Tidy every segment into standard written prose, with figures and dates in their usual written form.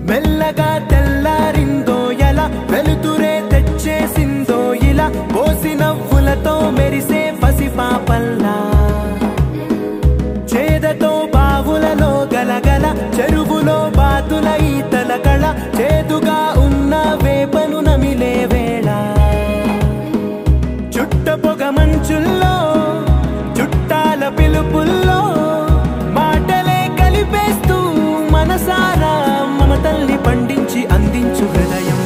మెల్లగా తెల్లారిందో ఎలా వెలుతురే తెచ్చేసిందో ఇలా పోసి నవ్వులతో మెరిసే పసిపాపల్లా చేదతో బావులలో గలగల చెరువులో బాతుల ఈతల కళ చేదుగా ఉన్న వేపను నమిలే వేళ చుట్ట పొగ మంచుల్లో చుట్టాల పిలుపుల్లో మాటలే కలిపేస్తూ మనసారా మమతల్ని పండించి అందించు హృదయం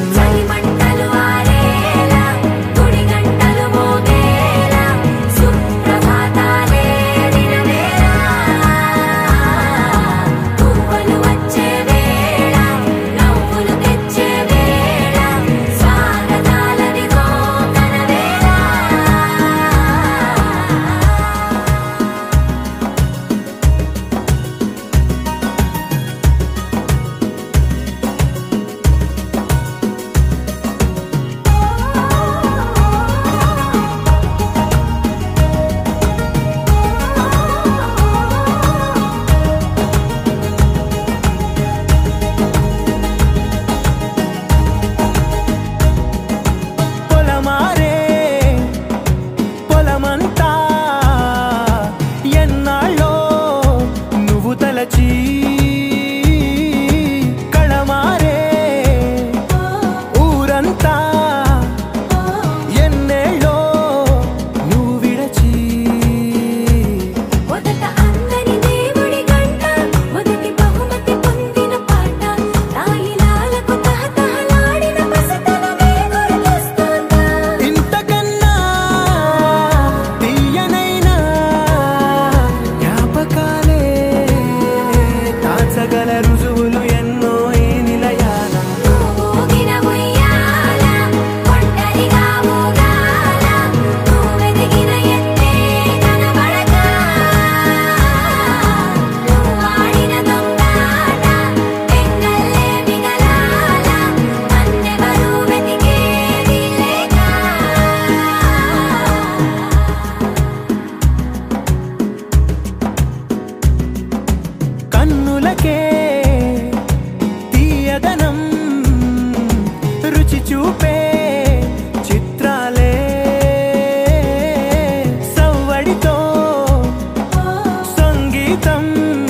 తీయదనం రుచి చూపే చిత్రాలే సవ్వడితో సంగీతం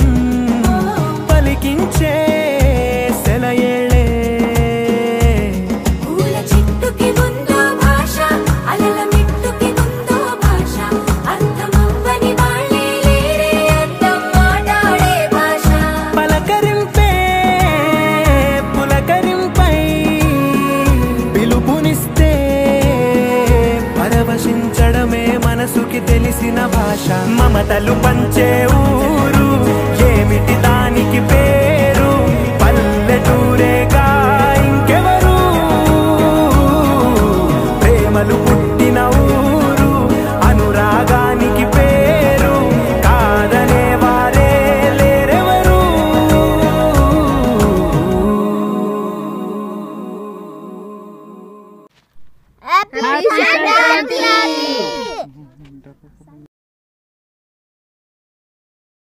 పలికించే సెలయేళే పూల చిట్టుకి ఉందో భాష అలల మిట్టుకి ఉందో భాష అర్థమవ్వని వాళ్ళే లేరే అర్థం మాట్లాడే భాష పలకరింపే పులకరింపై పిలుపునిస్తే పరవశించడమే మనసుకి తెలిసిన భాష మమతలు పంచే ఊరు ఏమిటి దానికి పేరు పల్లెటూరేగా ఇంకెవరు ప్రేమలు